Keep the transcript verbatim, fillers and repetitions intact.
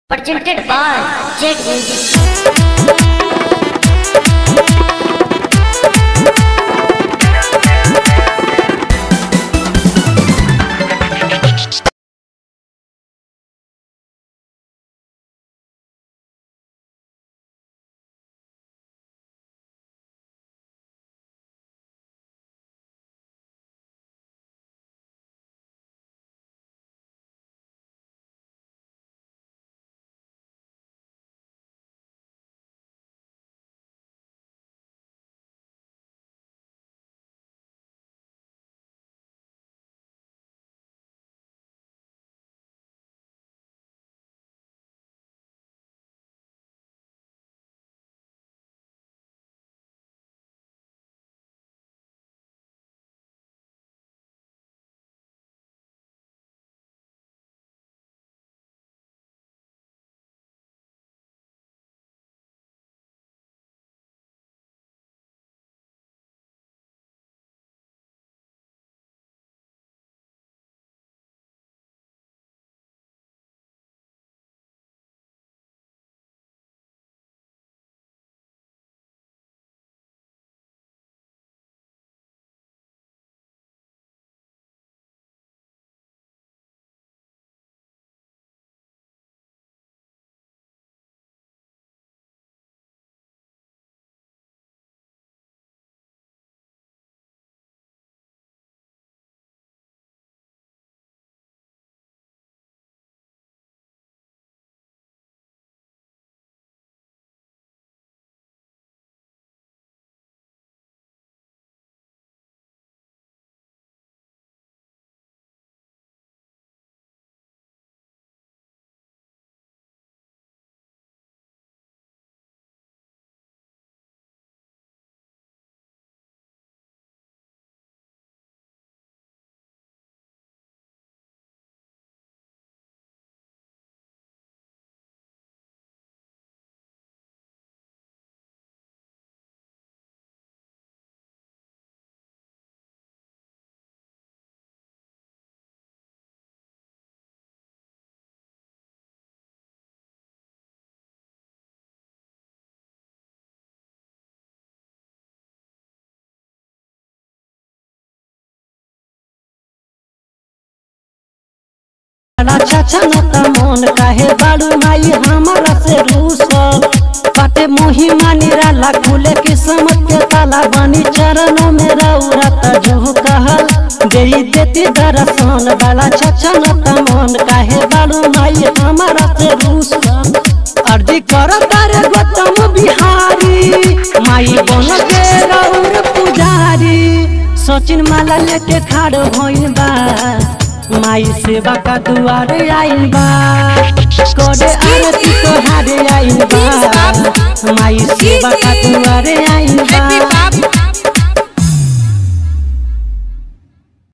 Presented by Jet Music. चाचा नता मन काहे बाड़ू माई हमारा से रूसल बाटे मोही मानी राला खुले किस्मत के ताला बनी चरणों में रौरता जो कहल देई देती दर्शन बाला चाचा नता मन काहे बाड़ू माई हमारा से रूसल अर्जी कर तारे गौतम बिहारी माई बन के रौर पुजारी सचिन माला लेके खाड़ होइल बा माई सेवा का दुआर आइल बा कोडे आरती तोहारे आइल बा माई सेवा का